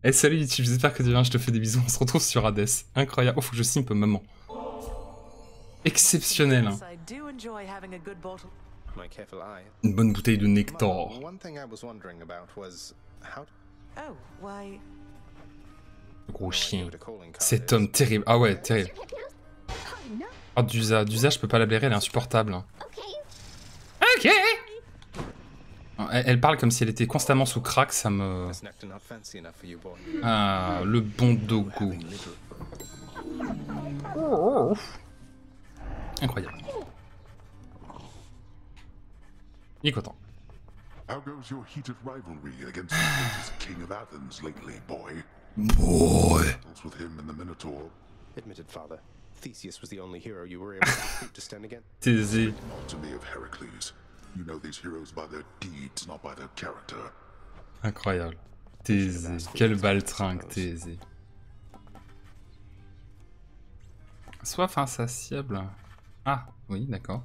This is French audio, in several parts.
Eh salut YouTube, j'espère que tu vas bien, je te fais des bisous, on se retrouve sur Hades. Incroyable, oh faut que je simpe maman. Exceptionnel. Hein. Une bonne bouteille de nectar. Gros chien. Cet homme terrible, ah ouais, terrible. Oh Dusa, je peux pas la blairer, elle est insupportable. Hein. Ok. Elle parle comme si elle était constamment sous crack, ça me... Ah, le bon dogo. Incroyable. Il est content. How goes your heated rivalry against the greatest king of Athens lately, boy? With him and the Minotaur. Admitted, father. Theseus was the only hero you were able to recruit to stand against. Thésée. Not to me of Heracles. You know these heroes by their deeds, not by their character. Incroyable. Thésée. Quel baltringue, Thésée. Soif insatiable. Ah, oui, d'accord.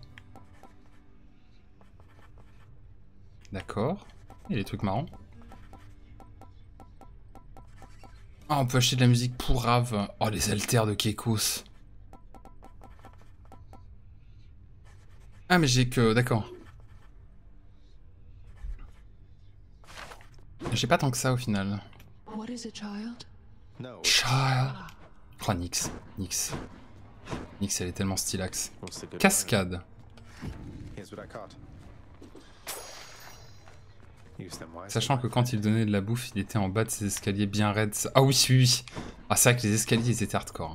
D'accord. Il y a des trucs marrants. Ah, on peut acheter de la musique pour Rave. Oh, les haltères de Kekos. Ah, mais j'ai que... D'accord. J'ai pas tant que ça au final. Child. Oh, Nyx. Nyx, elle est tellement stylax. Cascade. Sachant que quand il donnait de la bouffe, il était en bas de ses escaliers bien raides. Ah oui, oui. Ah, c'est vrai que les escaliers, ils étaient hardcore.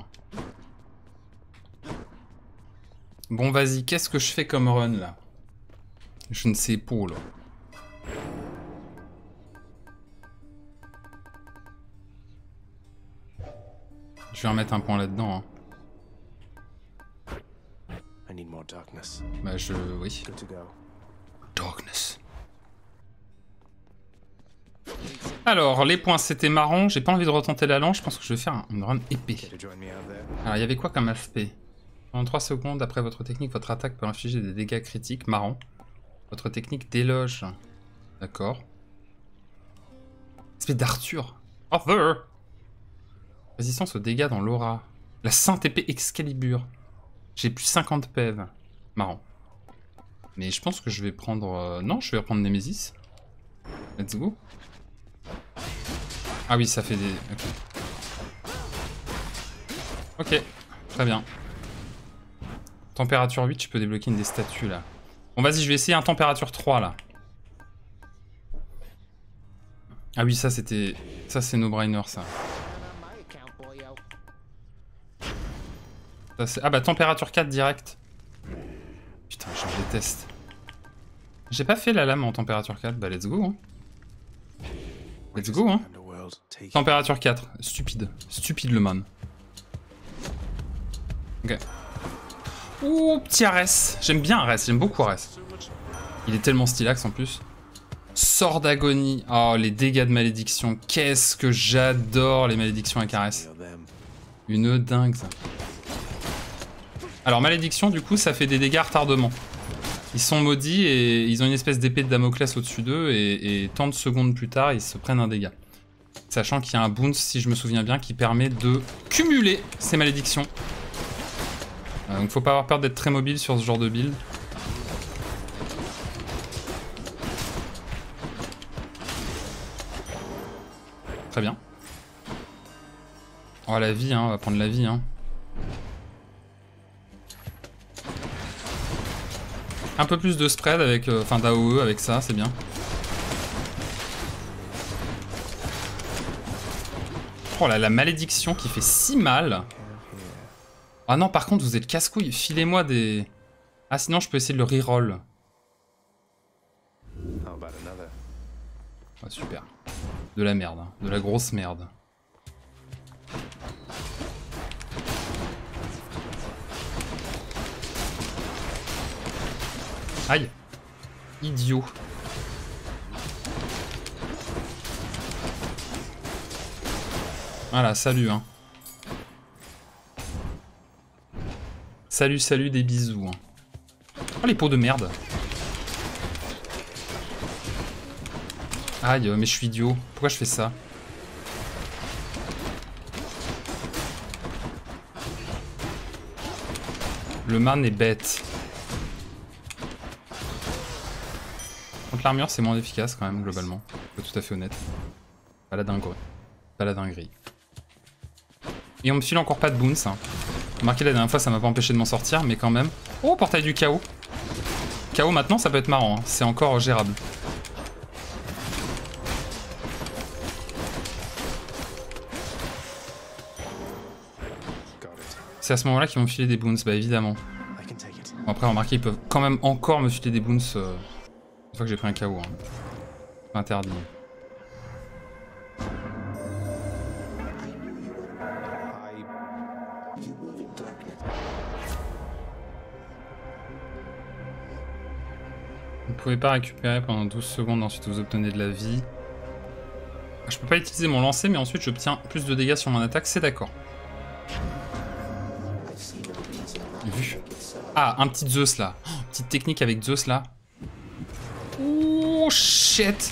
Bon, vas-y, qu'est-ce que je fais comme run, là? Je ne sais pas, là. Je vais remettre un point là-dedans. Hein. Bah, oui. Darkness. Alors, les points, c'était marrant. J'ai pas envie de retenter la lance. Je pense que je vais faire une run épée. Alors, il y avait quoi comme aspect? En 3 secondes, après votre technique, votre attaque peut infliger des dégâts critiques. Marrant. Votre technique déloge. D'accord. Aspect d'Arthur. Arthur. Résistance aux dégâts dans l'aura. La sainte épée Excalibur. J'ai plus 50 PV. Marrant. Mais je pense que je vais prendre... Non, je vais reprendre Nemesis. Let's go. Ah oui, ça fait des... Ok. Ok, très bien. Température 8, je peux débloquer une des statues, là. Bon, vas-y, je vais essayer un température 3, là. Ah oui, ça, c'était... Ça, c'est no-brainer, ça. Ah bah, température 4, direct. Putain, je déteste. J'ai pas fait la lame en température 4. Bah, let's go, hein. Let's go, hein. Température 4. Stupide. Stupide, le man. Ok. Ouh, petit Arès. J'aime bien Arès, j'aime beaucoup Arès. Il est tellement stylax en plus. Sort d'agonie. Oh, les dégâts de malédiction. Qu'est-ce que j'adore les malédictions avec Arès. Une dingue, ça. Alors, malédiction, du coup, ça fait des dégâts à retardement. Ils sont maudits et ils ont une espèce d'épée de Damoclès au-dessus d'eux et tant de secondes plus tard, ils se prennent un dégât. Sachant qu'il y a un bounce, si je me souviens bien, qui permet de cumuler ces malédictions. Donc faut pas avoir peur d'être très mobile sur ce genre de build. Très bien. Oh la vie, hein, on va prendre la vie. Hein. Un peu plus de spread avec, enfin d'AOE avec ça, c'est bien. Oh là, la malédiction qui fait si mal. Ah non, par contre, vous êtes casse-couille. Filez-moi des... Ah, sinon, je peux essayer de le reroll. Ah, super. De la merde. Hein. De la grosse merde. Aïe. Idiot. Voilà, salut, hein. Salut, salut, des bisous. Hein. Oh, les pots de merde. Aïe, mais je suis idiot. Pourquoi je fais ça? Le man est bête. Contre l'armure, c'est moins efficace quand même, globalement. Faut être tout à fait honnête. Pas la dinguerie. Pas la dinguerie. Et on me file encore pas de boons. Hein. Remarquez, la dernière fois, ça m'a pas empêché de m'en sortir, mais quand même. Oh, portail du chaos. Chaos maintenant, ça peut être marrant. Hein. C'est encore gérable. C'est à ce moment-là qu'ils vont me filer des boons, bah évidemment. Bon, après, remarquez, ils peuvent quand même encore me filer des boons une fois que j'ai pris un KO. Hein. Pas interdit. Vous ne pouvez pas récupérer pendant 12 secondes, ensuite vous obtenez de la vie. Je peux pas utiliser mon lancer, mais ensuite j'obtiens plus de dégâts sur mon attaque, c'est d'accord. Vu. Ah, un petit Zeus là. Oh, petite technique avec Zeus là. Oh shit.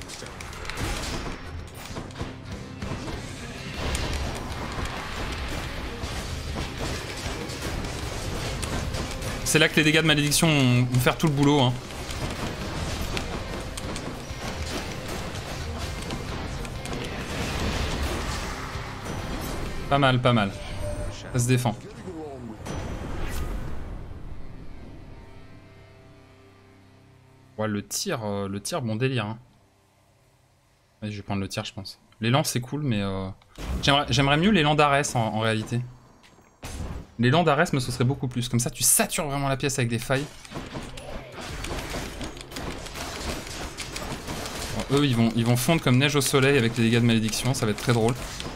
C'est là que les dégâts de malédiction vont faire tout le boulot. Hein. Pas mal, pas mal. Ça se défend. Ouais, le tir, bon délire. Hein. Ouais, je vais prendre le tir, je pense. L'élan, c'est cool, mais j'aimerais mieux l'élan d'Arès en réalité. L'élan d'Arès me saucerait beaucoup plus. Comme ça, tu satures vraiment la pièce avec des failles. Bon, eux, ils vont fondre comme neige au soleil avec les dégâts de malédiction. Ça va être très drôle.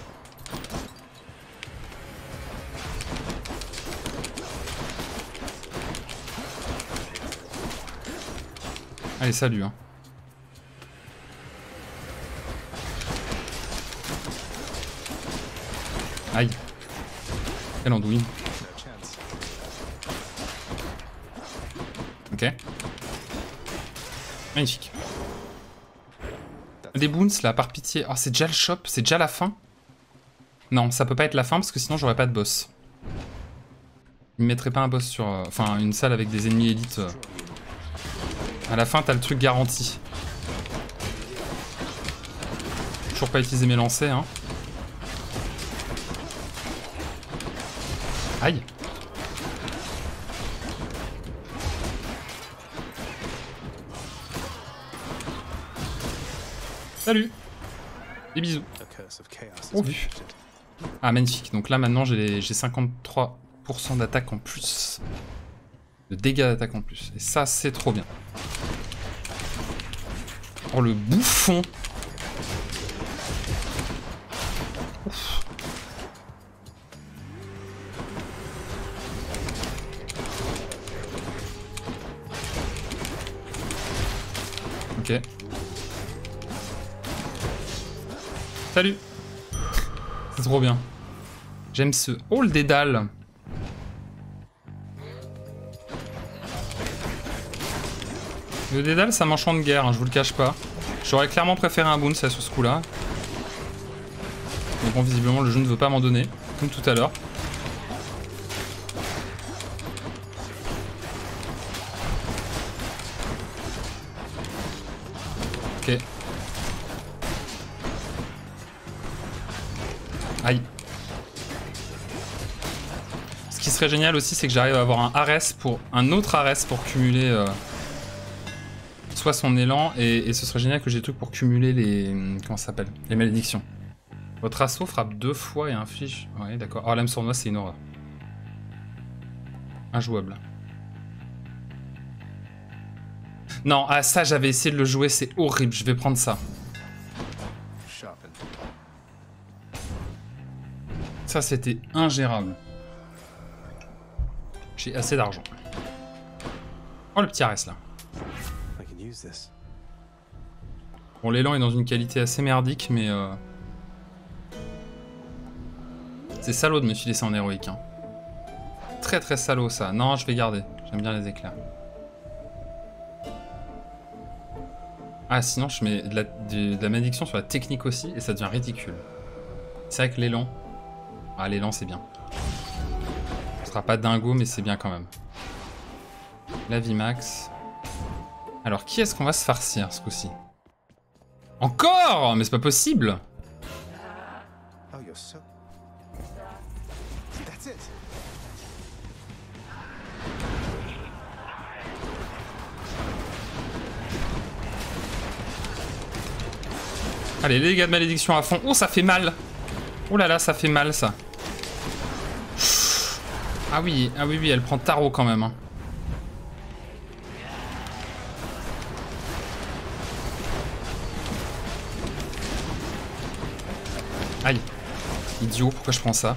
Allez, salut. Hein. Aïe. Quelle andouille. Ok. Magnifique. Des boons là, par pitié. Oh, c'est déjà le shop, c'est déjà la fin. Non, ça peut pas être la fin parce que sinon j'aurais pas de boss. Ils me mettraient pas un boss sur... Enfin, une salle avec des ennemis élites. À la fin, t'as le truc garanti. Toujours pas utiliser mes lancers, hein. Aïe. Salut. Des bisous. Oh, vu. Ah, magnifique. Donc là, maintenant, j'ai 53% d'attaque en plus. De dégâts d'attaque en plus. Et ça, c'est trop bien. Oh, le bouffon. Ouf. Ok. Salut. C'est trop bien. J'aime ce... Oh, le dédale. Le dédale, ça m'enchante de guerre, hein, je vous le cache pas. J'aurais clairement préféré un boon, ça, sur ce coup-là. Mais bon, visiblement, le jeu ne veut pas m'en donner, comme tout à l'heure. Ok. Aïe. Ce qui serait génial aussi, c'est que j'arrive à avoir un autre Ares pour cumuler... soit son élan, et ce serait génial que j'ai des trucs pour cumuler les... Comment ça s'appelle? Les malédictions. Votre assaut frappe 2 fois et inflige... Ouais, d'accord. Oh, l'âme sournoise, c'est une horreur. Injouable. Non, ah ça, j'avais essayé de le jouer, c'est horrible. Je vais prendre ça. Ça, c'était ingérable. J'ai assez d'argent. Oh, le petit Ares, là. Bon, l'élan est dans une qualité assez merdique, mais... C'est salaud de me filer ça en héroïque. Hein. Très très salaud, ça. Non, je vais garder. J'aime bien les éclairs. Ah, sinon, je mets de la malédiction sur la technique aussi, et ça devient ridicule. C'est vrai que l'élan... Ah, l'élan, c'est bien. fera pas dingo, mais c'est bien quand même. La vie max. Alors, qui est-ce qu'on va se farcir ce coup-ci? Encore? Mais c'est pas possible! Oh, you're so. That's it. Allez, les dégâts de malédiction à fond. Oh, ça fait mal! Oh là là, ça fait mal, ça. Ah oui, elle prend tarot quand même. Hein. Aïe. Idiot, pourquoi je prends ça?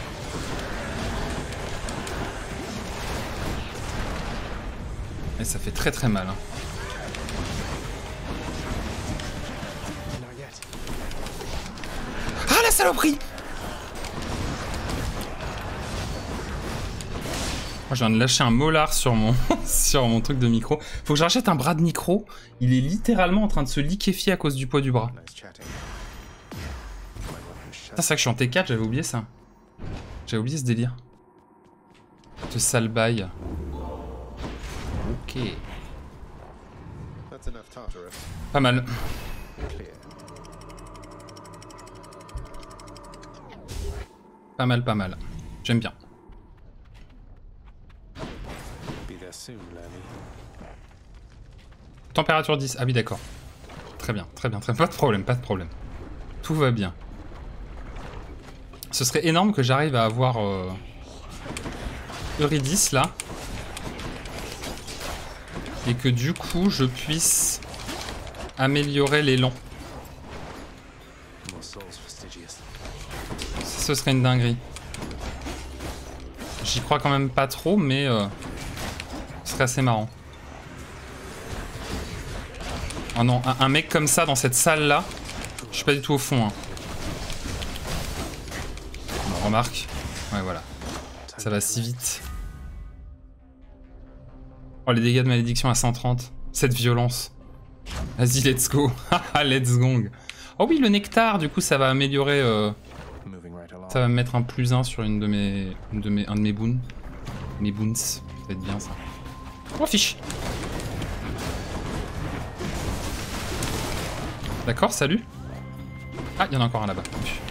Et ça fait très très mal. Hein. Ah la saloperie! Moi, je viens de lâcher un molar sur mon, sur mon truc de micro. Faut que je rachète un bras de micro. Il est littéralement en train de se liquéfier à cause du poids du bras. C'est ça que je suis en T4, j'avais oublié ça. J'avais oublié ce délire. Ce sale bail. Ok. Pas mal. Pas mal, pas mal. J'aime bien. Température 10. Ah oui, d'accord. Très bien, très bien, très bien. Pas de problème, pas de problème. Tout va bien. Ce serait énorme que j'arrive à avoir Eurydice là. Et que du coup, je puisse améliorer l'élan. Ce serait une dinguerie. J'y crois quand même pas trop, mais ce serait assez marrant. Oh non, un mec comme ça dans cette salle là, je suis pas du tout au fond. Hein. On remarque. Ouais, voilà. Ça va si vite. Oh, les dégâts de malédiction à 130. Cette violence. Vas-y, let's go. Let's go. Oh oui, le nectar, du coup, ça va améliorer... Ça va me mettre un +1 sur un de mes boons. Mes boons. Ça va être bien, ça. Oh, fiche. D'accord, salut. Ah, il y en a encore un là-bas.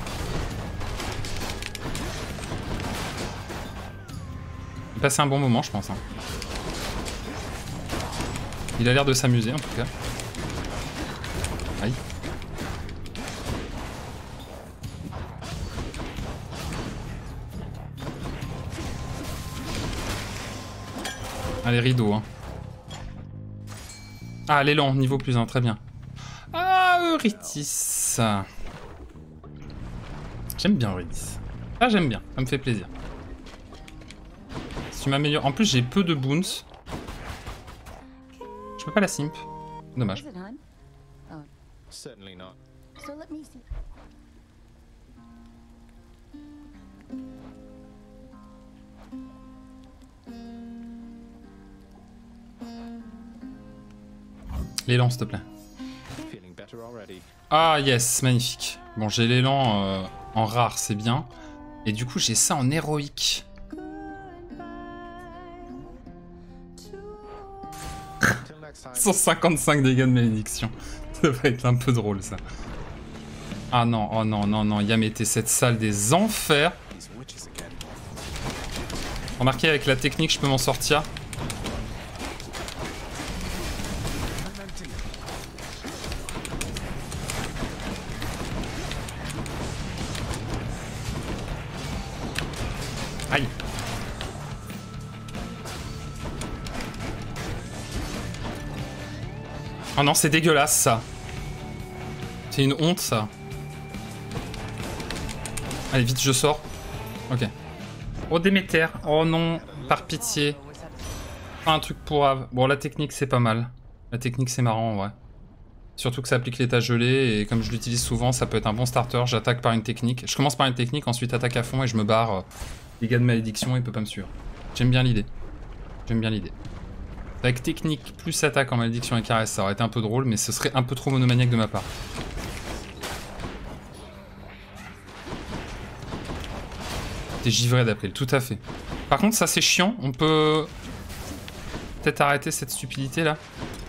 Il a passé un bon moment, je pense. Hein. Il a l'air de s'amuser, en tout cas. Aïe. Allez, rideau. Hein. Ah, l'élan, niveau +1, très bien. Ah, Eurydice. J'aime bien Eurydice. Ah, j'aime bien, ça me fait plaisir. Si tu m'améliores... En plus, j'ai peu de boons. Je peux pas la simp. Dommage. L'élan, s'il te plaît. Ah yes, magnifique. Bon, j'ai l'élan en rare, c'est bien. Et du coup, j'ai ça en héroïque. 155 dégâts de malédiction. Ça va être un peu drôle, ça. Ah non, oh non, non, non. Yamete, cette salle des enfers. Remarquez, avec la technique, je peux m'en sortir. Aïe. Oh non, c'est dégueulasse, ça. C'est une honte, ça. Allez, vite, je sors. Ok. Oh, Déméter. Oh non, par pitié. Pas un truc pour Ave. Bon, la technique, c'est pas mal. La technique, c'est marrant, en vrai. Surtout que ça applique l'état gelé, et comme je l'utilise souvent, ça peut être un bon starter. J'attaque par une technique. Je commence par une technique, ensuite attaque à fond, et je me barre. Dégâts de malédiction, il peut pas me suivre. J'aime bien l'idée. J'aime bien l'idée. Avec technique plus attaque en malédiction et caresse, ça aurait été un peu drôle, mais ce serait un peu trop monomaniaque de ma part. T'es givré d'April, tout à fait. Par contre, ça c'est chiant. On peut peut-être arrêter cette stupidité là.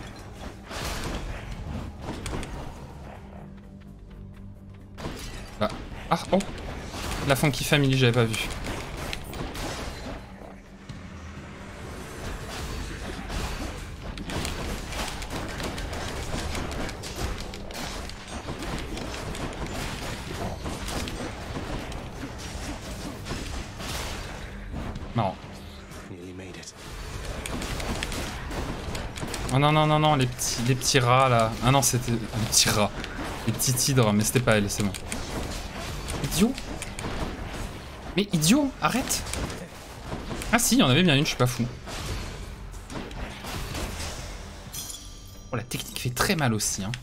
Bah. Ah, oh! La Funky Family, j'avais pas vu. Marrant. Oh non, non, non, non, les petits rats là. Ah non, c'était les petits rats. Les petits hydres, mais c'était pas elle, c'est bon. Idiot! Mais idiot, arrête! Ah si, il y en avait bien une, je suis pas fou. Oh, la technique fait très mal aussi. Hein.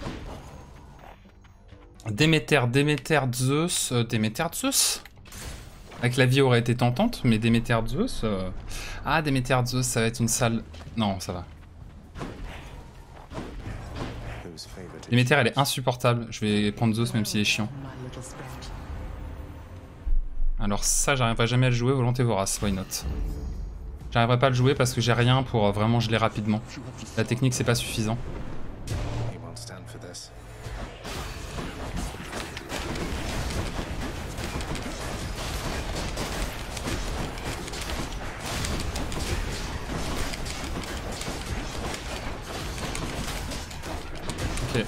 Déméter, Zeus... Déméter, Zeus? Avec la vie aurait été tentante, mais Déméter, Zeus... Ah, Déméter, Zeus, ça va être une salle... Non, ça va. Déméter, elle est insupportable. Je vais prendre Zeus même s'il est chiant. Alors ça, j'arriverai jamais à le jouer, volonté vorace, why not. J'arriverai pas à le jouer parce que j'ai rien pour vraiment geler rapidement. La technique, c'est pas suffisant. Ok.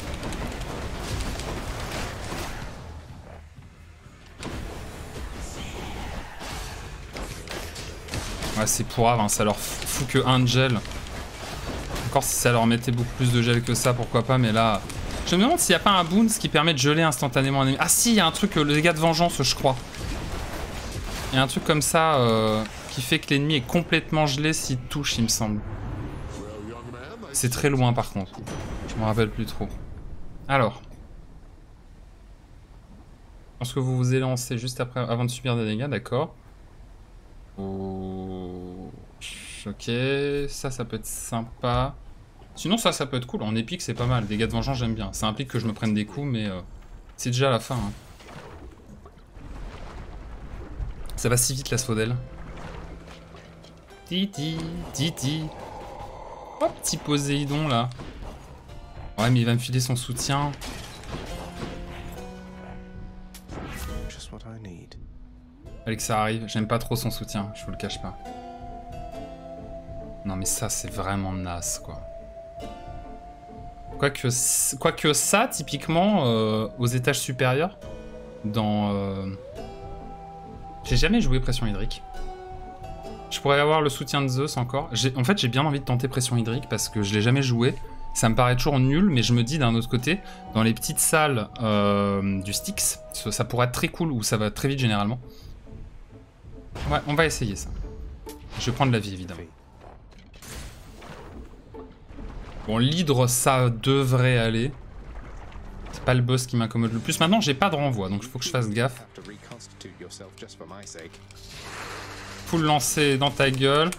Ouais, c'est pourrave, hein, ça leur fout que un de gel. Encore si ça leur mettait beaucoup plus de gel que ça, pourquoi pas, mais là... Je me demande s'il n'y a pas un boon qui permet de geler instantanément un ennemi. Ah si, il y a un truc, le dégât de vengeance, je crois. Il y a un truc comme ça qui fait que l'ennemi est complètement gelé s'il touche, il me semble. C'est très loin par contre. Je me rappelle plus trop. Alors. Je pense que vous vous élancez juste après, avant de subir des dégâts, d'accord. Oh... Ok, ça peut être sympa. Sinon ça peut être cool, en épique c'est pas mal. Dégâts de vengeance j'aime bien. Ça implique que je me prenne des coups mais c'est déjà la fin. Hein. Ça va si vite la Svodel. Titi, Titi. Oh petit Poséidon là. Ouais mais il va me filer son soutien. Fallait que ça arrive, j'aime pas trop son soutien, je vous le cache pas. Non mais ça c'est vraiment naze quoi. Quoique ça, typiquement, aux étages supérieurs, dans... J'ai jamais joué pression hydrique. Je pourrais avoir le soutien de Zeus encore. En fait j'ai bien envie de tenter pression hydrique parce que je l'ai jamais joué. Ça me paraît toujours nul, mais je me dis d'un autre côté, dans les petites salles du Styx, ça pourrait être très cool, où ça va très vite généralement. Ouais, on va essayer ça. Je vais prendre la vie, évidemment. Bon, l'hydre, ça devrait aller. C'est pas le boss qui m'incommode le plus. Maintenant, j'ai pas de renvoi, donc il faut que je fasse gaffe. Full lancer dans ta gueule.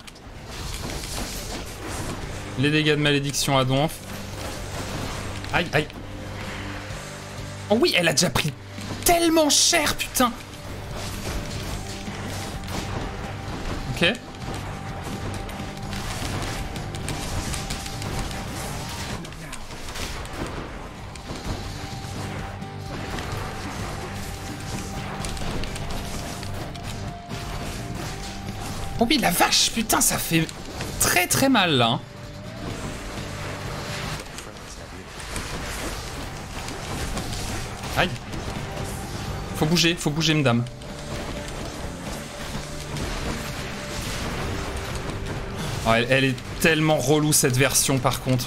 Les dégâts de malédiction à donf. Aïe, aïe. Oh oui, elle a déjà pris tellement cher, putain. Ok. Oh oui, la vache, putain, ça fait très très mal là. Hein. Aïe. Faut bouger, madame. Oh, elle est tellement relou cette version par contre.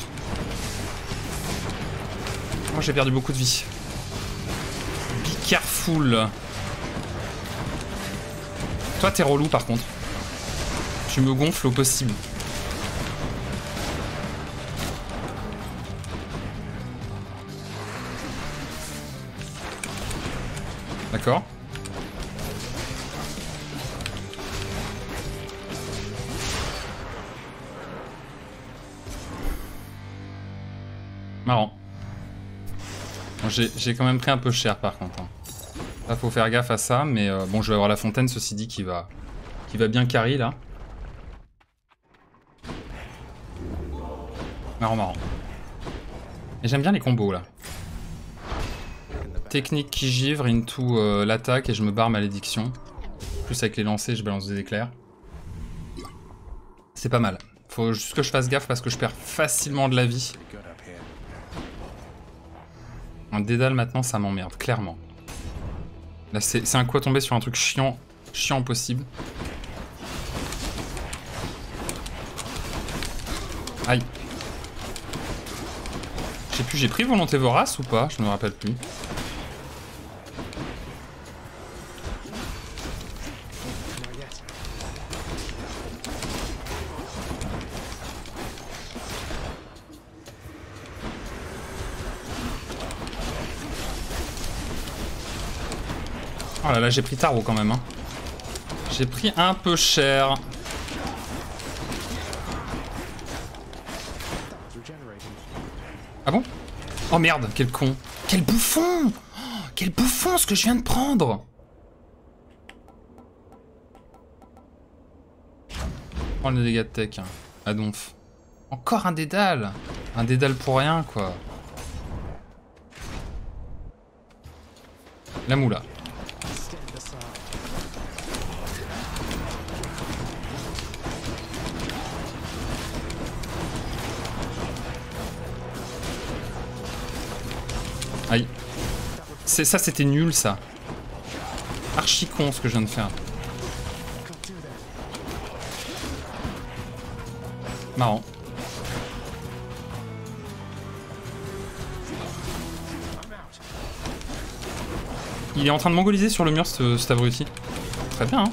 Moi j'ai perdu beaucoup de vie. Be careful. Toi t'es relou par contre. Tu me gonfles au possible. D'accord. Marrant. Bon, j'ai quand même pris un peu cher par contre. Hein. Là faut faire gaffe à ça, mais bon je vais avoir la fontaine ceci dit qui va qui va bien carry là. Marrant, marrant. Et j'aime bien les combos là. Technique qui givre into l'attaque et je me barre malédiction. Plus avec les lancers, je balance des éclairs. C'est pas mal. Faut juste que je fasse gaffe parce que je perds facilement de la vie. Un dédale maintenant, ça m'emmerde, clairement. Là, c'est un coup à tomber sur un truc chiant, chiant possible. Aïe. Je sais plus, j'ai pris volonté vorace ou pas? Je me rappelle plus. Oh là là, j'ai pris tarot quand même. Hein. J'ai pris un peu cher. Ah bon? Oh merde, quel con. Quel bouffon! Oh, quel bouffon ce que je viens de prendre! Prends le dégât de tech. Hein. Ah donf. Encore un dédale! Un dédale pour rien, quoi. La moula. Aïe. Ça, c'était nul, ça. Archi con, ce que je viens de faire. Marrant. Il est en train de mongoliser sur le mur, cet abruti. Très bien, hein.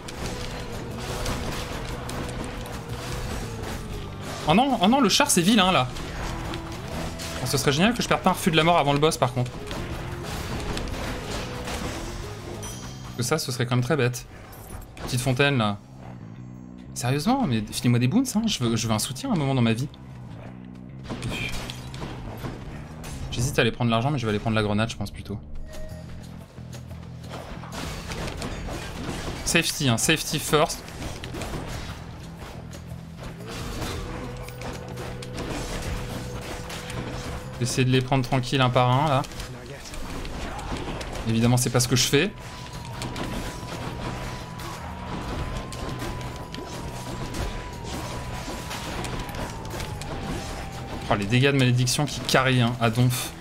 Oh non, le char, c'est vilain, là. Oh, ce serait génial que je perde pas un refus de la mort avant le boss, par contre. Ça, ce serait quand même très bête. Petite fontaine, là. Sérieusement, mais finis-moi des boons, hein. Je veux un soutien à un moment dans ma vie. J'hésite à aller prendre l'argent, mais je vais aller prendre la grenade, je pense, plutôt. Safety, hein. Safety first. Essayer de les prendre tranquille un par un, là. Évidemment, c'est pas ce que je fais. Oh, les dégâts de malédiction qui carry, hein, à donf.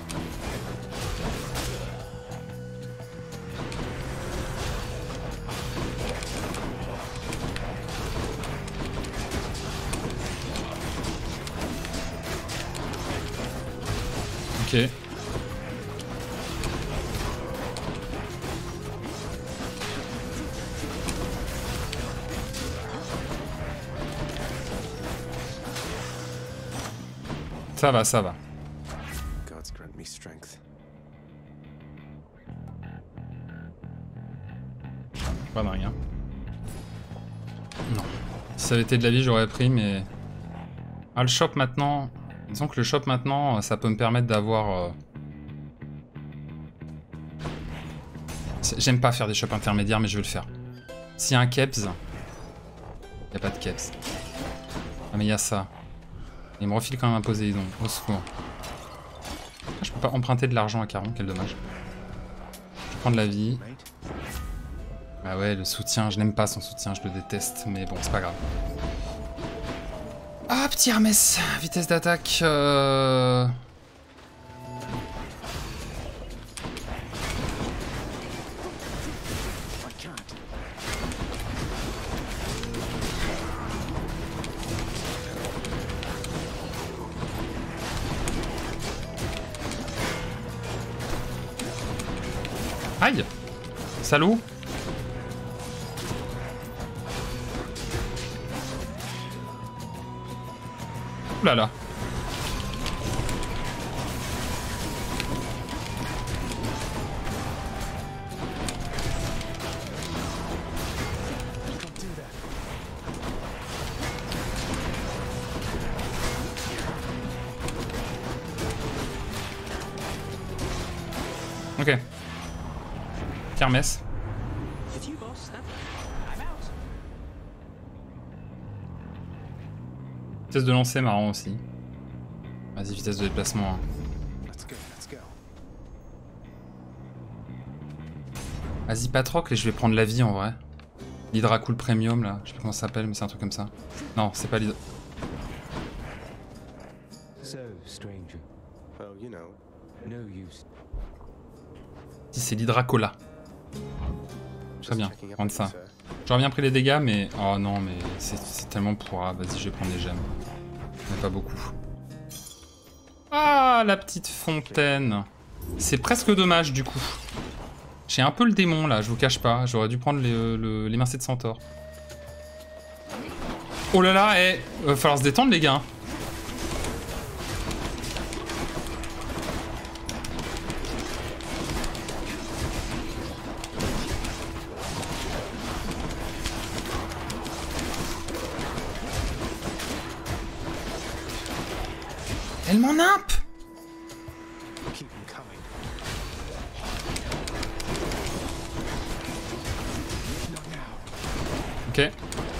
Ok. Ça va, ça va. Pas de rien. Non. Si ça avait été de la vie, j'aurais pris, mais... Ah, le shop maintenant... Disons que le shop maintenant, ça peut me permettre d'avoir... J'aime pas faire des shops intermédiaires, mais je vais le faire. S'il y a un Keps... Il n'y a pas de Keps. Ah mais il y a ça. Il me refile quand même un Poséidon, au secours. Ah, je peux pas emprunter de l'argent à Caron, quel dommage. Je prends de la vie. Ah ouais, le soutien, je n'aime pas son soutien, je le déteste, mais bon, c'est pas grave. Ah, petit Hermès, vitesse d'attaque... Aïe! Salaud! Ouh là là! Ok. Kermesse. Vitesse de lancer, marrant aussi. Vas-y, vitesse de déplacement. Hein. Let's go, let's go. Vas-y, Patrocle, et je vais prendre la vie en vrai. L'Hydracool Premium là, je sais plus comment ça s'appelle, mais c'est un truc comme ça. Non, c'est pas l'Hydra. So, stranger, Oh, you know. no use. Si, c'est l'Hydracola. Très bien, prendre ça. J'aurais bien pris les dégâts, mais. Oh non, mais c'est tellement pourra. Vas-y, je vais prendre les gemmes. Mais pas beaucoup. Ah, la petite fontaine. C'est presque dommage du coup. J'ai un peu le démon là, je vous cache pas. J'aurais dû prendre l'émincé de centaure. Oh là là, va falloir se détendre les gars. Elle m'en impe. Keep them coming. Ok.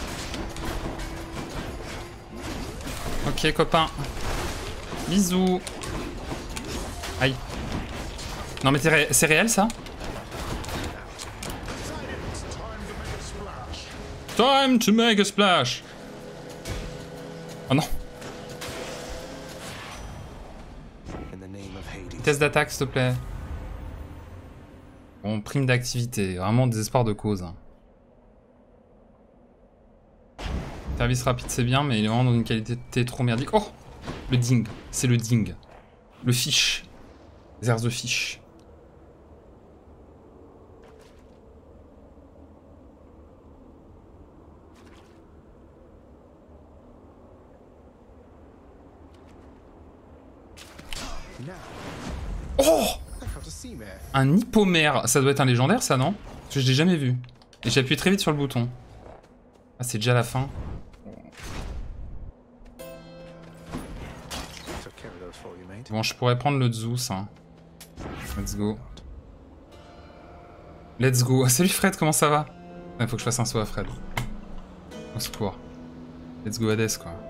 Ok, copain. Bisous. Aïe. Non mais c'est réel ça? Time to make a splash. Oh non. In the name of Hades. Test d'attaque s'il te plaît. Bon, prime d'activité. Vraiment désespoir de cause. Hein. Service rapide c'est bien, mais il est vraiment dans une qualité trop merdique. Oh! Le ding. C'est le ding. Le fish. There's the fish. Oh! Un hippomère. Ça doit être un légendaire ça, non? Parce que je l'ai jamais vu. Et j'ai appuyé très vite sur le bouton. Ah, c'est déjà la fin. Bon, je pourrais prendre le Zeus. Hein. Let's go. Let's go. Salut Fred, comment ça va? Il faut que je fasse un saut à Fred. Au secours. Let's go Hades, quoi.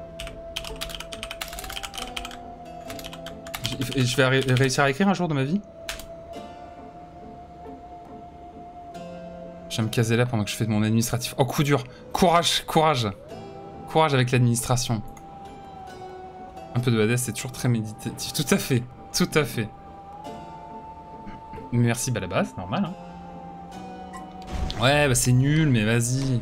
Je vais réussir à écrire un jour de ma vie. Je vais me caser là pendant que je fais de mon administratif. Oh, coup dur. Courage, courage. Courage avec l'administration. Un peu de Hades, c'est toujours très méditatif. Tout à fait. Tout à fait. Merci Balabas, normal. Hein. Ouais, bah c'est nul, mais vas-y.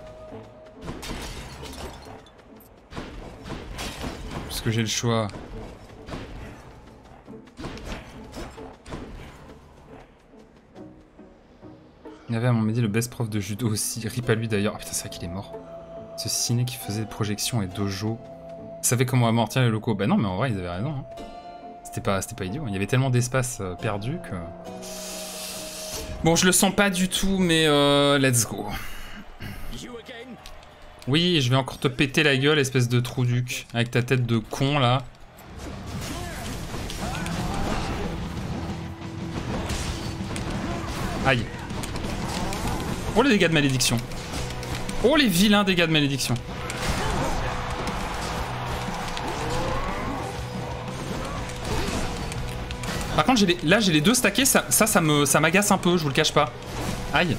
Puisque j'ai le choix. Il y avait à mon métier le best prof de judo aussi. Rip à lui d'ailleurs. Ah putain, c'est vrai qu'il est mort. Ce ciné qui faisait projections et dojo. Savait comment amortir les locaux. Bah non, mais en vrai, ils avaient raison. Hein. C'était pas idiot. Il y avait tellement d'espace perdu que... Bon, je le sens pas du tout, mais let's go. Oui, je vais encore te péter la gueule, espèce de trou-duc. Avec ta tête de con, là. Aïe. Oh, les dégâts de malédiction. Oh, les vilains dégâts de malédiction. Par contre, là, j'ai les deux stackés, ça m'agace un peu, je vous le cache pas. Aïe.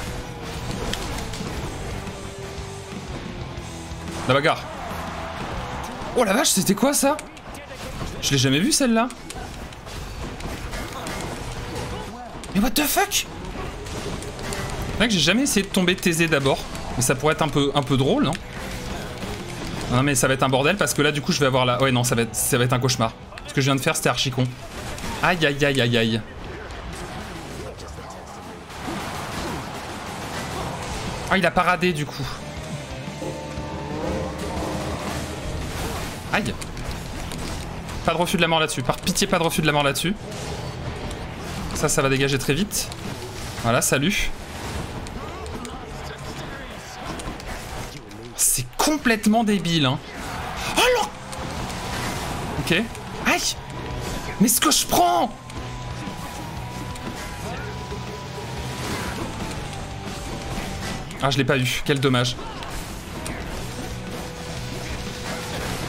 La bagarre. Oh la vache, c'était quoi ça? Je l'ai jamais vu celle-là. Mais what the fuck? C'est vrai que j'ai jamais essayé de tomber taisé d'abord. Mais ça pourrait être un peu drôle, non? Non mais ça va être un bordel parce que là du coup je vais avoir la... Ouais non, ça va être un cauchemar. Ce que je viens de faire c'était archi con. Aïe aïe aïe aïe aïe. Ah il a paradé du coup. Aïe. Pas de refus de la mort là-dessus. Par pitié pas de refus de la mort là-dessus. Ça va dégager très vite. Voilà, salut. C'est complètement débile hein. Oh non. Ok. Aïe. Mais ce que je prends! Ah, je l'ai pas eu. Quel dommage.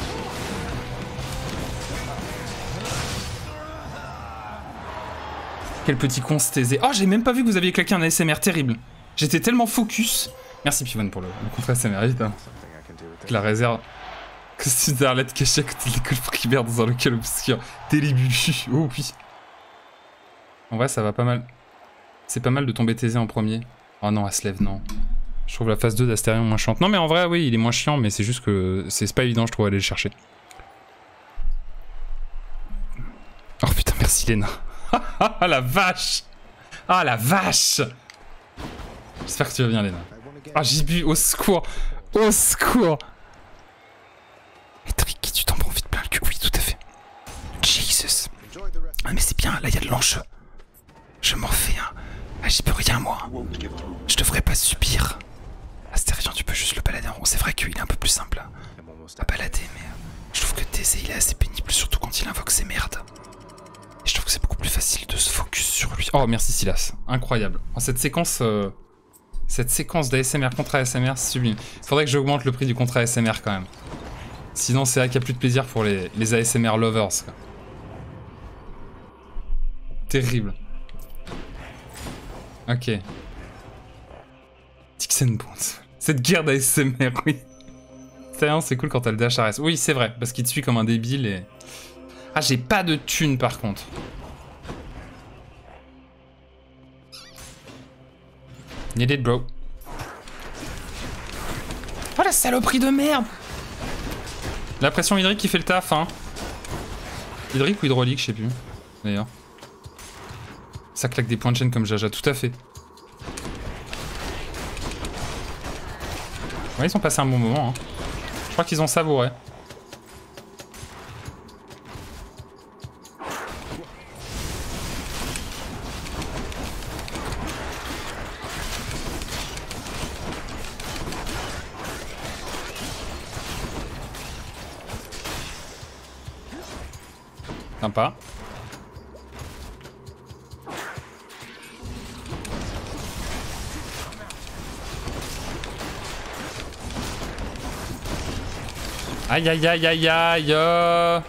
quel petit con se taisait. Oh, j'ai même pas vu que vous aviez claqué un ASMR terrible. J'étais tellement focus. Merci Pivon pour le contre ASMR, évidemment. La réserve. Costume d'Arlette caché à côté de l'école primaire dans un local obscur. Télébuchu. Oh oui. En vrai, ça va pas mal. C'est pas mal de tomber taisé en premier. Oh non, elle se lève, non. Je trouve la phase 2 d'Astérion moins chiante. Non, mais en vrai, oui, il est moins chiant, mais c'est juste que c'est pas évident, je trouve, à aller le chercher. Oh putain, merci Léna. Ah la vache. Ah la vache. J'espère que tu vas bien, Léna. Ah, j'ai bu, au secours. Au secours. Et Tricky, tu t'en prends vite plein le cul. Oui, tout à fait. Jesus. Ah, mais c'est bien, là, il y a de l'enjeu. Je m'en fais un. Ah, j'y peux rien, moi. Je devrais pas subir. Astérion, tu peux juste le balader en rond. C'est vrai qu'il est un peu plus simple à balader, mais je trouve que Thésée, il est assez pénible, surtout quand il invoque ses merdes. Et je trouve que c'est beaucoup plus facile de se focus sur lui. Oh, merci Silas. Incroyable. En cette séquence d'ASMR contre ASMR, c'est sublime. Faudrait que j'augmente le prix du contre ASMR quand même. Sinon, c'est vrai qu'il n'y a plus de plaisir pour les ASMR lovers, quoi. Terrible. Ok. Dixon Bones. Cette guerre d'ASMR, oui. C'est cool quand t'as le dash RS. Oui, c'est vrai, parce qu'il te suit comme un débile et... Ah, j'ai pas de thunes par contre. Need it, bro. Oh la saloperie de merde! La pression hydrique qui fait le taf, hein. Hydrique ou hydraulique, je sais plus. D'ailleurs. Ça claque des points de chaîne comme Jaja, tout à fait. Ouais, ils ont passé un bon moment, hein. Je crois qu'ils ont savouré. Sympa. Aïe aïe aïe aïe aïe. On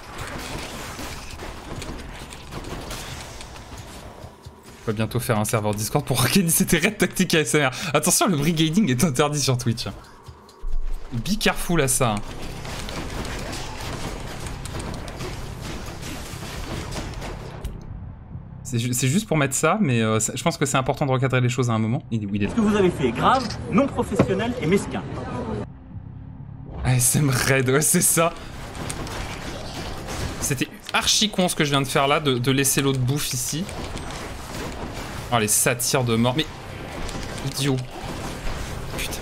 va bientôt faire un serveur Discord pour organiser tes raids tactiques ASMR. Attention, le brigading est interdit sur Twitch. Be careful à ça. C'est juste pour mettre ça, mais je pense que c'est important de recadrer les choses à un moment. Ce que vous avez fait est grave, non professionnel et mesquin. ASM raid, ouais, c'est ça. C'était archi con ce que je viens de faire là, de laisser l'autre bouffe ici. Oh, les satires de mort. Mais... Idiot. Putain.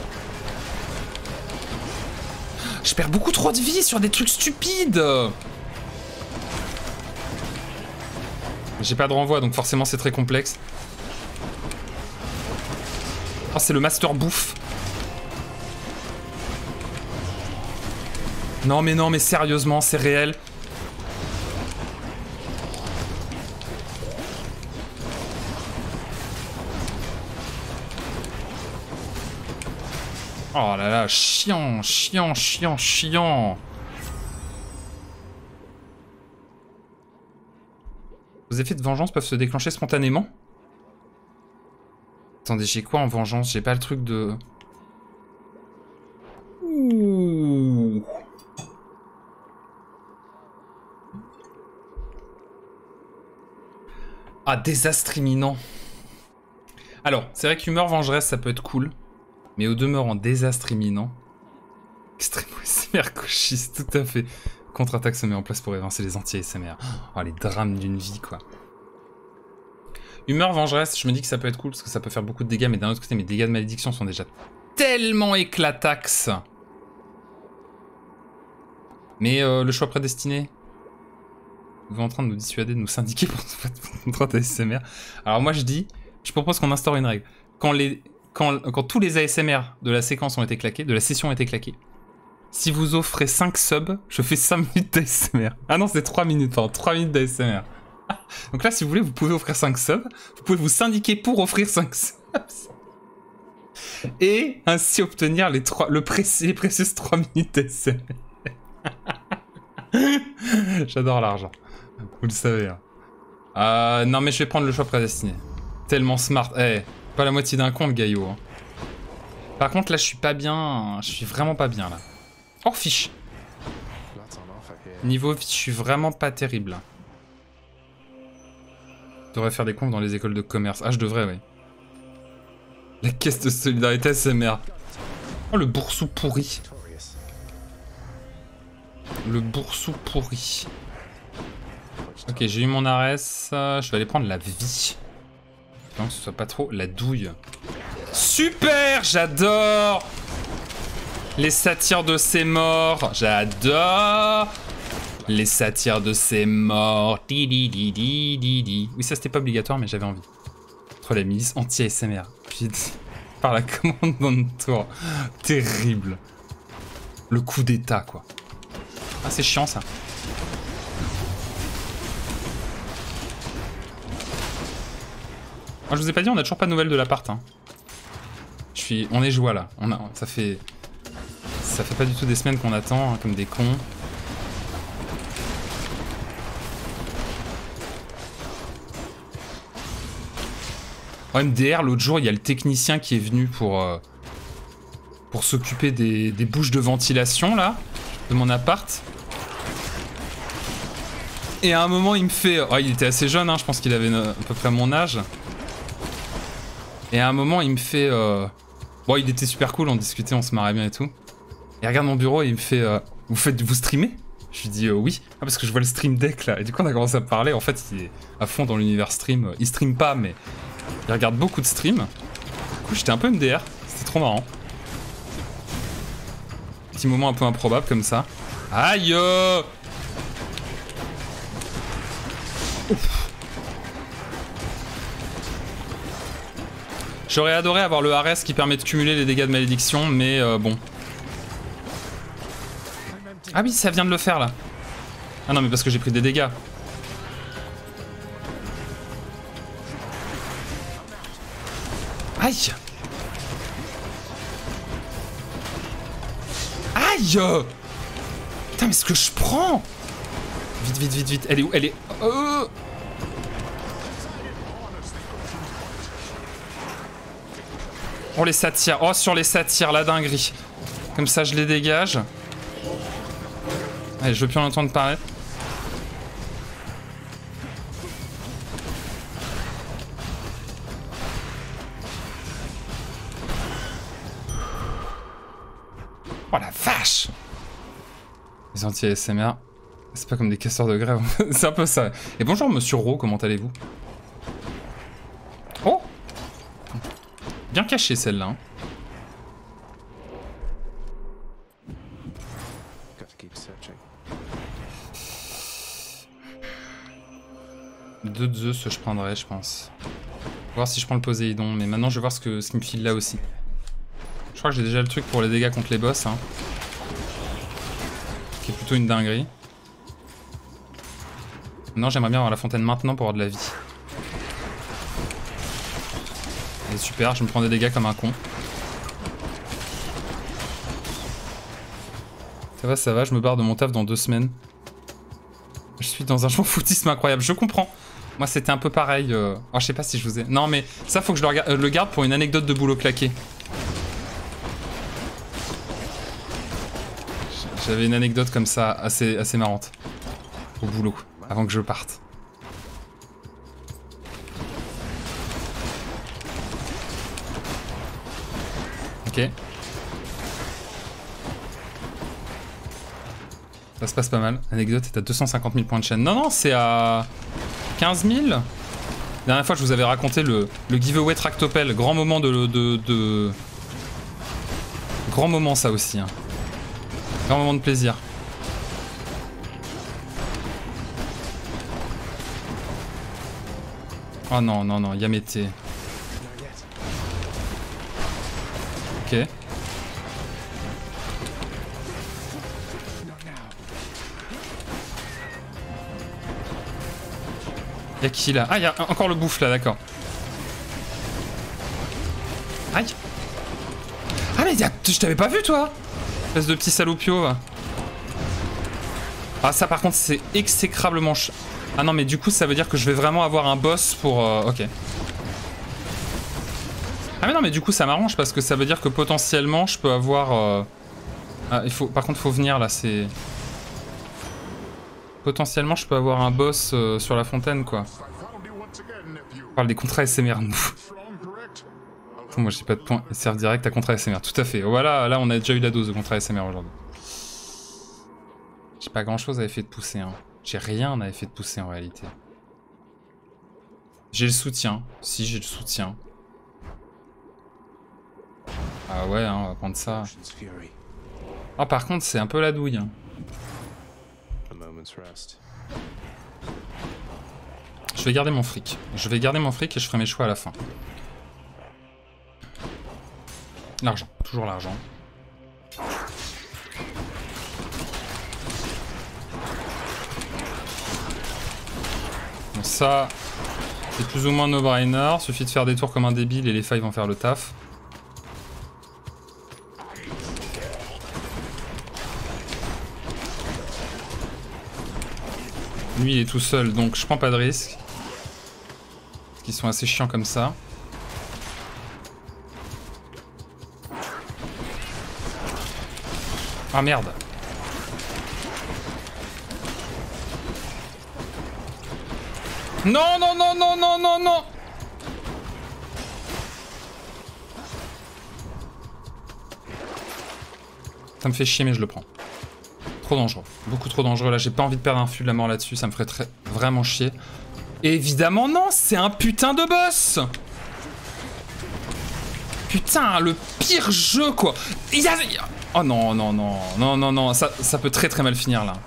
Je perds beaucoup trop de vie sur des trucs stupides. J'ai pas de renvoi, donc forcément c'est très complexe. Oh, c'est le master bouffe. Non mais sérieusement, c'est réel. Oh là là, chiant, chiant, chiant, chiant. Vos effets de vengeance peuvent se déclencher spontanément? Attendez, j'ai quoi en vengeance? J'ai pas le truc de... Ouh. Ah, désastre imminent. Alors, c'est vrai qu'humeur vengeresse, ça peut être cool. Mais au demeurant, désastre imminent. Extrêmement ASMR gauchiste, tout à fait. Contre-attaque se met en place pour évincer les anti-ASMR. Oh, les drames d'une vie, quoi. Humeur vengeresse, je me dis que ça peut être cool parce que ça peut faire beaucoup de dégâts, mais d'un autre côté, mes dégâts de malédiction sont déjà tellement éclatax. Mais le choix prédestiné, vous êtes en train de nous dissuader, de nous syndiquer pour notre ASMR. Alors moi je dis, je propose qu'on instaure une règle. Quand tous les ASMR de la séquence ont été claqués, de la session ont été claqués, si vous offrez 5 subs, je fais 5 minutes d'ASMR. Ah non, c'est 3 minutes, pardon, 3 minutes d'ASMR. Donc là, si vous voulez, vous pouvez offrir 5 subs. Vous pouvez vous syndiquer pour offrir 5 subs. Et ainsi obtenir les précieuses 3 minutes d'ASMR. J'adore l'argent. Vous le savez. Hein. Non mais je vais prendre le choix prédestiné. Tellement smart. Eh, pas la moitié d'un con le gaillot. Hein. Par contre là je suis pas bien. Je suis vraiment pas bien là. Oh fiche. Niveau vie, je suis vraiment pas terrible là. Je devrais faire des confs dans les écoles de commerce. Ah je devrais oui. La caisse de solidarité SMR. Oh le boursou pourri. Le boursou pourri. Ok, j'ai eu mon Arès. Je vais aller prendre la vie. Non, que ce soit pas trop la douille. Super, j'adore les satires de ces morts. J'adore les satires de ces morts. Di, di, di, di, di, di. Oui, ça c'était pas obligatoire, mais j'avais envie. Entre la milice anti-ASMR. Puis par la commande dans le tour. Terrible. Le coup d'état, quoi. Ah, c'est chiant ça. Moi, je vous ai pas dit, on a toujours pas de nouvelles de l'appart. Hein. On est joie là. Ça fait pas du tout des semaines qu'on attend, hein, comme des cons. En MDR, l'autre jour, il y a le technicien qui est venu pour s'occuper des bouches de ventilation là, de mon appart. Et à un moment, il me fait... Oh, il était assez jeune, hein, je pense qu'il avait à peu près mon âge. Et à un moment, il me fait... Bon, il était super cool, on discutait, on se marrait bien et tout. Il regarde mon bureau et il me fait... Vous streamez? Je lui dis oui. Ah, parce que je vois le stream deck là. Et du coup, on a commencé à parler. En fait, il est à fond dans l'univers stream. Il stream pas, mais il regarde beaucoup de streams. Du coup, j'étais un peu MDR. C'était trop marrant. Petit moment un peu improbable comme ça. Aïe! J'aurais adoré avoir le Ares qui permet de cumuler les dégâts de malédiction, mais bon. Ah oui, ça vient de le faire là. Ah non, mais parce que j'ai pris des dégâts. Aïe! Aïe! Putain, mais ce que je prends! Vite, vite, vite, vite. Elle est où? Elle est... Oh les satires, oh sur les satires, la dinguerie. Comme ça je les dégage. Allez, je veux plus en entendre parler. Oh la vache! Les anti-ASMR, c'est pas comme des casseurs de grève, c'est un peu ça. Et bonjour monsieur Ro, comment allez-vous? Oh! Bien caché celle-là. Hein. Deux Zeus je prendrais, je pense. Voir si je prends le Poséidon, mais maintenant je vais voir ce qu'il me file là aussi. Je crois que j'ai déjà le truc pour les dégâts contre les boss. Hein. Qui est plutôt une dinguerie. Non, j'aimerais bien avoir la fontaine maintenant pour avoir de la vie. Et super, je me prends des dégâts comme un con. Ça va, je me barre de mon taf dans 2 semaines. Je suis dans un foutisme incroyable, je comprends. Moi c'était un peu pareil. Oh, je sais pas si je vous ai... Non mais ça faut que je le garde pour une anecdote de boulot claqué. J'avais une anecdote comme ça, assez marrante. Au boulot, avant que je parte. Ok. Ça se passe pas mal. Anecdote est à 250 000 points de chaîne. Non, non, c'est à 15 000. La dernière fois, je vous avais raconté le giveaway Tractopelle. Grand moment Grand moment, ça aussi. Hein. Grand moment de plaisir. Oh non, non, non, Yamete. Ok. Y'a qui là? Ah, y'a encore le bouffe là, d'accord. Aïe. Ah, mais je t'avais pas vu toi! Espèce de petit salopio. Va. Ah, ça par contre, c'est exécrablement Ah non, mais du coup, ça veut dire que je vais vraiment avoir un boss pour... ok. Ah mais non, mais du coup, ça m'arrange parce que ça veut dire que potentiellement, je peux avoir... Ah, il faut... Par contre, faut venir, là, c'est... Potentiellement, je peux avoir un boss sur la fontaine, quoi. On parle des contrats SMR, nous. Moi, j'ai pas de points. SR direct à contrat SMR, tout à fait. Voilà, là, on a déjà eu la dose de contrat SMR aujourd'hui. J'ai pas grand-chose à effet de pousser, hein. J'ai rien à effet de pousser, en réalité. J'ai le soutien. Si, j'ai le soutien. Ah ouais, hein, on va prendre ça. Ah, par contre, c'est un peu la douille, hein. Je vais garder mon fric. Je vais garder mon fric et je ferai mes choix à la fin. L'argent, toujours l'argent. Bon, ça, c'est plus ou moins no-brainer. Suffit de faire des tours comme un débile et les failles vont faire le taf. Lui, il est tout seul, donc je prends pas de risque. Parce qu'ils sont assez chiants comme ça. Ah merde. Non, non, non, non, non, non, non. Ça me fait chier, mais je le prends. Trop dangereux. Beaucoup trop dangereux. Là, j'ai pas envie de perdre un fût de la mort là-dessus. Ça me ferait vraiment chier. Et évidemment, non. C'est un putain de boss. Putain, le pire jeu, quoi. Oh non, non, non. Non, non, non. Ça peut très mal finir, là.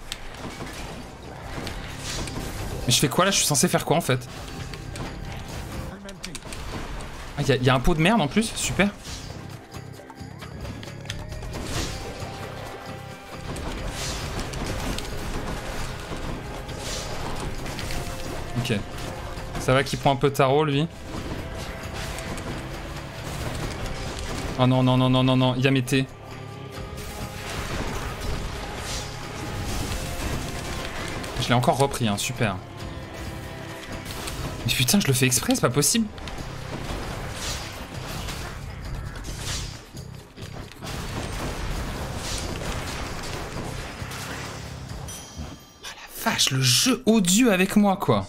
Mais je fais quoi, là? Je suis censé faire quoi, en fait? Ah, y a un pot de merde, en plus? Super. Ok. Ça va qu'il prend un peu tarot, lui. Oh non, non, non, non, non, non. Yamete. Je l'ai encore repris, hein. Super. Mais putain, je le fais exprès, c'est pas possible. Oh la vache, le jeu odieux avec moi, quoi.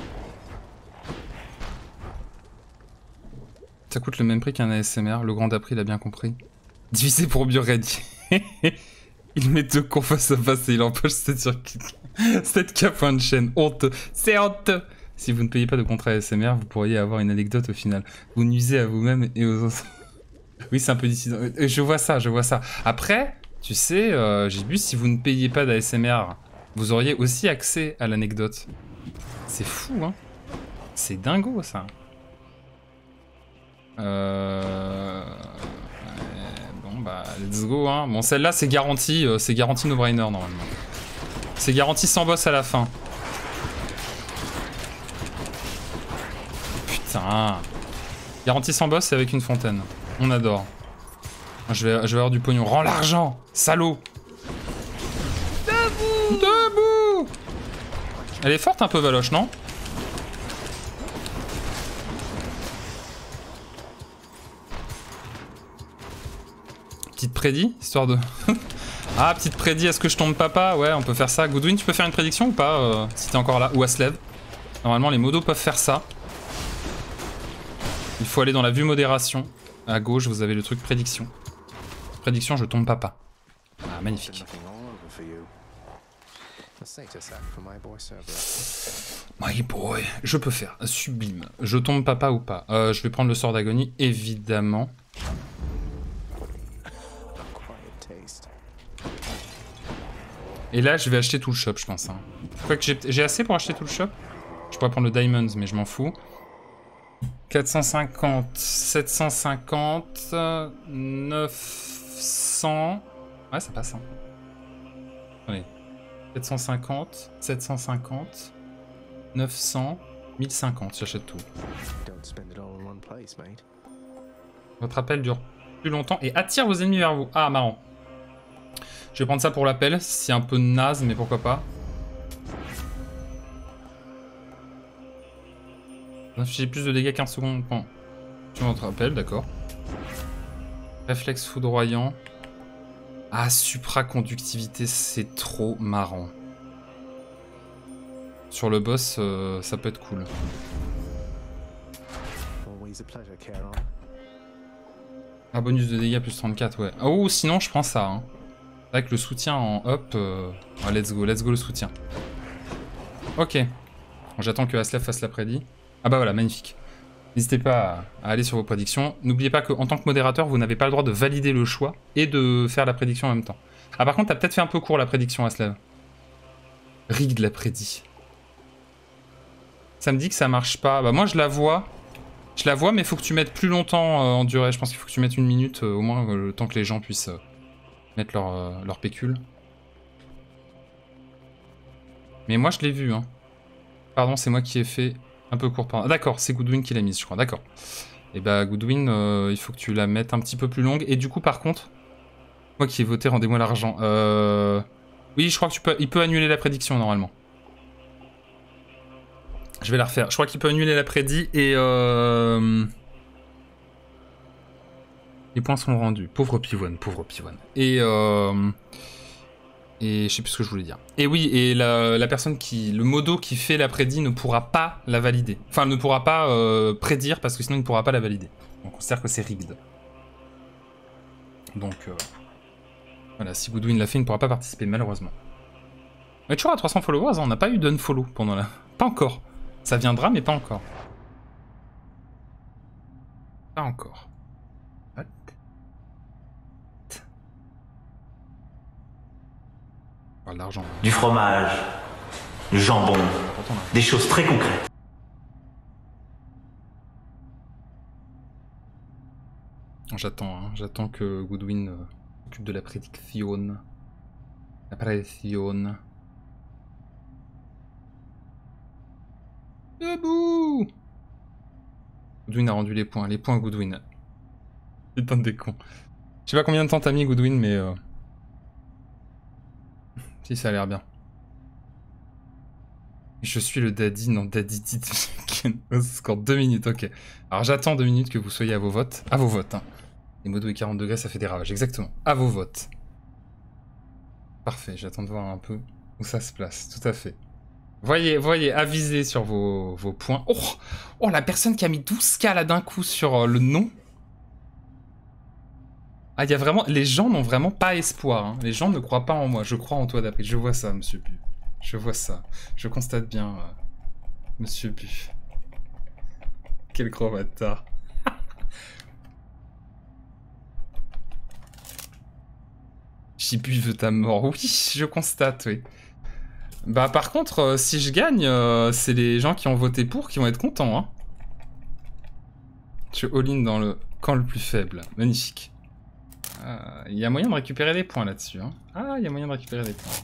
Ça coûte le même prix qu'un ASMR, le grand d'après il a bien compris. Divisé pour mieux ready. Il met deux cons face à face et il empoche 7K point de chaîne. Honteux. C'est honteux. Si vous ne payez pas de contrat ASMR, vous pourriez avoir une anecdote au final. Vous nuisez à vous-même et aux autres. Oui, c'est un peu dissident. Je vois ça, je vois ça. Après, tu sais, j'ai vu, si vous ne payez pas d'ASMR, vous auriez aussi accès à l'anecdote. C'est fou, hein. C'est dingo, ça. Bon bah let's go hein. Bon celle-là c'est garanti no brainer normalement. C'est garanti sans boss à la fin. Putain. Garanti sans boss et avec une fontaine. On adore. Je vais avoir du pognon. Rends l'argent, salaud. Debout. Debout. Elle est forte un peu Valoche, non? Petite prédit, histoire de... Ah, petite prédit, est-ce que je tombe papa? Ouais, on peut faire ça. Goodwin, tu peux faire une prédiction ou pas si t'es encore là? Ou Aslev. Normalement, les modos peuvent faire ça. Il faut aller dans la vue modération. À gauche, vous avez le truc prédiction. Prédiction, je tombe papa. Ah, magnifique. My boy. Je peux faire. Sublime. Je tombe papa ou pas? Je vais prendre le sort d'agonie, évidemment. Et là, je vais acheter tout le shop, je pense. Hein. Quoique j'ai assez pour acheter tout le shop. Je pourrais prendre le Diamonds, mais je m'en fous. 450, 750, 900... Ouais, ça passe. Hein. Allez. 750, 750, 900, 1050, j'achète tout. Votre appel dure plus longtemps et attire vos ennemis vers vous. Ah, marrant. Je vais prendre ça pour l'appel, c'est un peu naze, mais pourquoi pas. Infliger plus de dégâts 15 secondes. Bon. Tu m'en rappelles, d'accord. Réflexe foudroyant. Ah, supraconductivité, c'est trop marrant. Sur le boss, ça peut être cool. Always a pleasure, Charon. Ah, bonus de dégâts plus 34, ouais. Oh, sinon, je prends ça. Hein. Avec le soutien en hop. Ah, let's go le soutien. Ok. Bon, j'attends que Aslef fasse la prédit. Ah bah voilà, magnifique. N'hésitez pas à aller sur vos prédictions. N'oubliez pas qu'en tant que modérateur, vous n'avez pas le droit de valider le choix et de faire la prédiction en même temps. Ah par contre, t'as peut-être fait un peu court la prédiction, Aslef. Rigged la prédit. Ça me dit que ça marche pas. Bah moi je la vois. Je la vois, mais il faut que tu mettes plus longtemps en durée. Je pense qu'il faut que tu mettes 1 minute, au moins le temps que les gens puissent mettre leur pécule. Mais moi je l'ai vu, hein. Pardon, c'est moi qui ai fait un peu court. D'accord, c'est Goodwin qui l'a mise, je crois. D'accord. Et bah Goodwin, il faut que tu la mettes un petit peu plus longue. Et du coup, par contre, moi qui ai voté, rendez-moi l'argent. Oui, je crois que il peut annuler la prédiction normalement. Je vais la refaire. Je crois qu'il peut annuler la prédit et les points sont rendus. Pauvre Pivoine, pauvre Pivoine. Et je sais plus ce que je voulais dire. Et oui, et la personne le modo qui fait la prédit ne pourra pas la valider. Enfin, ne pourra pas prédire parce que sinon il ne pourra pas la valider. On considère que c'est rigged. Donc voilà, si Goodwin l'a fait, il ne pourra pas participer malheureusement. On est toujours à 300 followers, hein, on n'a pas eu d'unfollow pendant la... Pas encore. Ça viendra, mais pas encore. Pas encore. What? L'argent. Du fromage, du jambon, des choses très concrètes. J'attends, hein. J'attends que Goodwin s'occupe de la prédiction. La prédiction. Debout! Goodwin a rendu les points Goodwin. Putain de con. Je sais pas combien de temps t'as mis Goodwin, mais si ça a l'air bien. Je suis le daddy, non daddy dit score 2 minutes, ok. Alors j'attends 2 minutes que vous soyez à vos votes. À vos votes, hein. Les modos et 40 degrés, ça fait des ravages, exactement. À vos votes. Parfait, j'attends de voir un peu où ça se place, tout à fait. Voyez, avisez sur vos points. Oh, la personne qui a mis 12K là d'un coup sur le nom. Ah, il y a vraiment... Les gens n'ont vraiment pas espoir. Hein. Les gens ne croient pas en moi. Je crois en toi, d'après. Je vois ça, monsieur Bu. Je vois ça. Je constate bien, monsieur Bu. Quel gros bâtard. Chibu veut ta mort. Oui, je constate, oui. Bah par contre, si je gagne, c'est les gens qui ont voté pour qui vont être contents. Hein. Je all-in dans le camp le plus faible. Magnifique. Il y a moyen de récupérer des points là-dessus. Hein. Ah, il y a moyen de récupérer des points.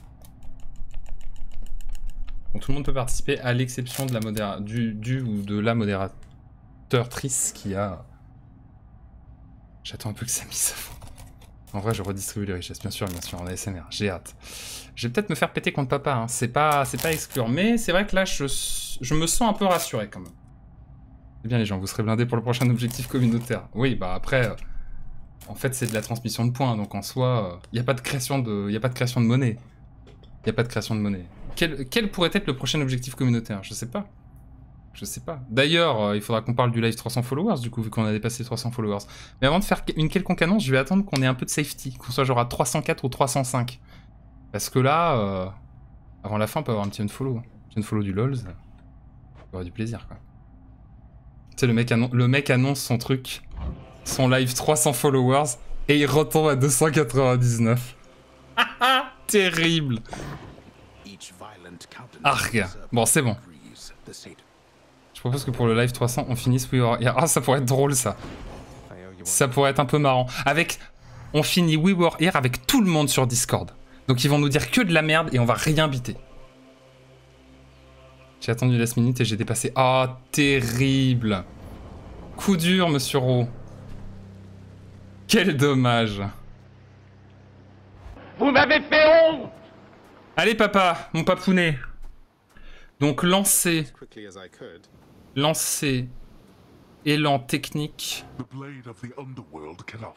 Bon, tout le monde peut participer à l'exception de la du ou de la modératrice qui a... J'attends un peu que ça mise. En vrai, je redistribue les richesses, bien sûr, en ASMR. J'ai hâte. Je vais peut-être me faire péter contre papa, hein. C'est pas exclure. Mais c'est vrai que là, je me sens un peu rassuré quand même. Eh bien les gens, vous serez blindés pour le prochain objectif communautaire. Oui, bah après, en fait c'est de la transmission de points, donc en soi, il n'y a pas de création de monnaie. Il n'y a pas de création de monnaie. Quel pourrait être le prochain objectif communautaire? Je sais pas. Je sais pas. D'ailleurs, il faudra qu'on parle du live 300 followers, du coup, vu qu'on a dépassé 300 followers. Mais avant de faire une quelconque annonce, je vais attendre qu'on ait un peu de safety, qu'on soit genre à 304 ou 305. Parce que là, avant la fin, on peut avoir un petit unfollow. Un petit unfollow du LOLs. Ça aura du plaisir, quoi. Tu sais, le mec annonce son truc, son live 300 followers, et il retombe à 299. Terrible. Ah, regarde. Bon, c'est bon. Je propose que pour le live 300, on finisse We Were Here. Ah, ça pourrait être drôle, ça. Ça pourrait être un peu marrant. On finit We Were Here avec tout le monde sur Discord. Donc ils vont nous dire que de la merde et on va rien biter. J'ai attendu last minute et j'ai dépassé. Ah, terrible. Coup dur, monsieur Ro. Quel dommage. Vous m'avez fait honte. Allez, papa, mon papounet. Donc, lancez. Lancer. Élan technique. The blade of the underworld cannot.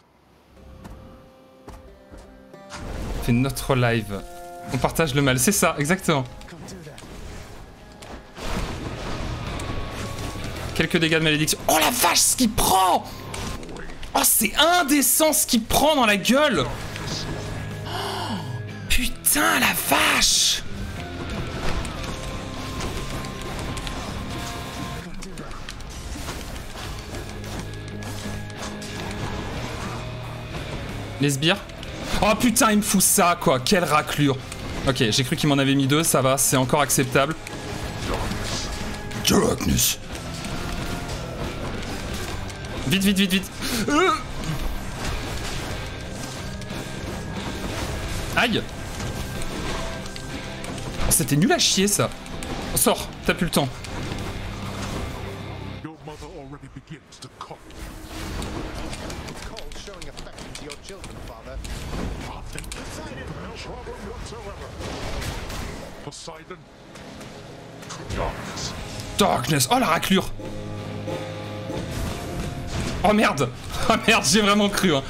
C'est notre live. On partage le mal, c'est ça, exactement. Quelques dégâts de malédiction. Oh la vache, ce qu'il prend! Oh, c'est indécent ce qu'il prend dans la gueule! Oh, putain, la vache! Les sbires? Oh putain, il me fout ça, quoi. Quelle raclure. Ok, j'ai cru qu'il m'en avait mis 2, ça va, c'est encore acceptable. Darkness. Vite, vite, vite, vite. Aïe. Oh, c'était nul à chier, ça. Sors, t'as plus le temps. Your mother already begins to cough. Cold showing affection to your children, Father. No problem whatsoever. Poseidon. Darkness. Darkness. Oh, la raclure. Oh merde. Oh merde, j'ai vraiment cru. Hein.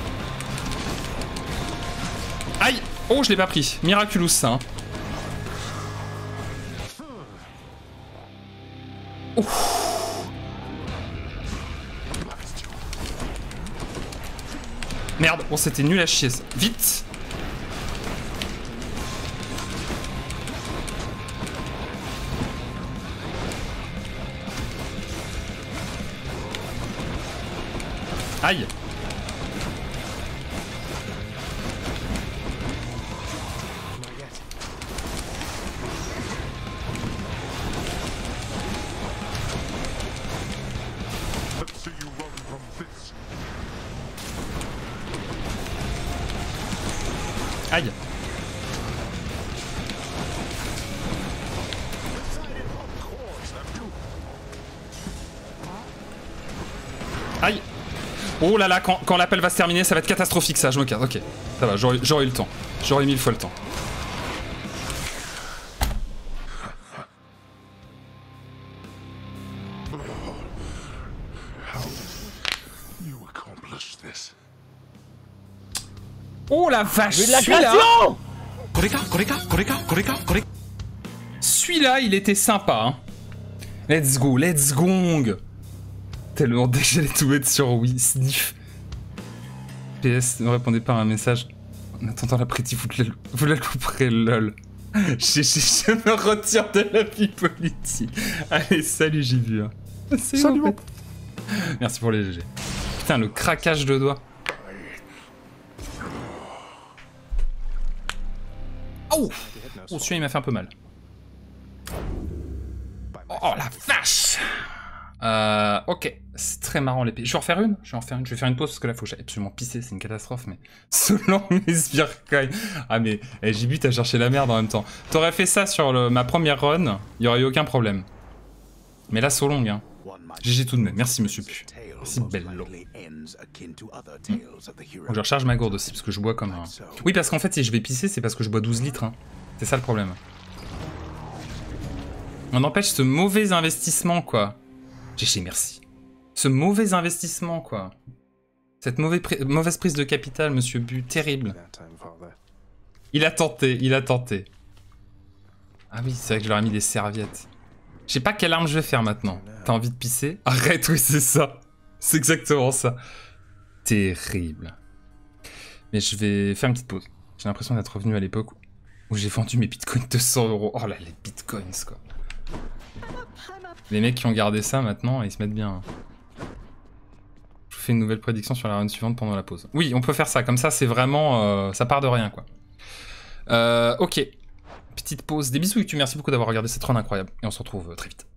Aïe. Oh, je l'ai pas pris. Miraculous, ça. Hein. Ouf. Merde. Oh, c'était nul à chier, ça. Vite. Aïe. Let's see you run from this. Aïe. Aïe. Oh là là, quand l'appel va se terminer, ça va être catastrophique ça, je me casse. Ok, ça va, j'aurais eu le temps. J'aurais 1000 fois le temps. You accomplish this. Oh la vache, de la celui-là, création. celui-là, il était sympa. Hein. Let's go, let's go. Tellement déjà les tout mettre sur Wii, sniff. PS, ne répondez pas à un message. En attendant l'après-midi, vous la louperez, lol. Je me retire de la vie politique. Allez, salut, j'ai vu. Hein. Salut, en fait. Merci pour les GG. Putain, le craquage de doigts. Oh, oh celui-là, il m'a fait un peu mal. Oh la vache. Ok, c'est très marrant l'épée. Je vais en refaire une. Je vais faire une pause parce que là, faut que j'aille absolument pisser. C'est une catastrophe, mais selon mes sbires-coins. Ah, mais JB, t'as cherché la merde en même temps. T'aurais fait ça sur ma première run, il y aurait eu aucun problème. Mais là, so long, hein. GG tout de même. Merci, monsieur Pu. Merci, bello. Je recharge ma gourde aussi parce que je bois comme un. Oui, parce qu'en fait, si je vais pisser, c'est parce que je bois 12 litres. Hein. C'est ça le problème. On empêche ce mauvais investissement, quoi. GG, merci. Ce mauvais investissement, quoi. Cette mauvaise prise de capital, monsieur Bu, terrible. Il a tenté, il a tenté. Ah oui, c'est vrai que je leur ai mis des serviettes. Je sais pas quelle arme je vais faire maintenant. T'as envie de pisser? Arrête, oui, c'est ça. C'est exactement ça. Terrible. Mais je vais faire une petite pause. J'ai l'impression d'être revenu à l'époque où j'ai vendu mes bitcoins 200 €. Oh là, les bitcoins, quoi. Les mecs qui ont gardé ça maintenant, ils se mettent bien. Je vous fais une nouvelle prédiction sur la run suivante pendant la pause. Oui, on peut faire ça. Comme ça, c'est vraiment... ça part de rien, quoi. Ok. Petite pause. Des bisous YouTube. Merci beaucoup d'avoir regardé cette run incroyable. Et on se retrouve très vite.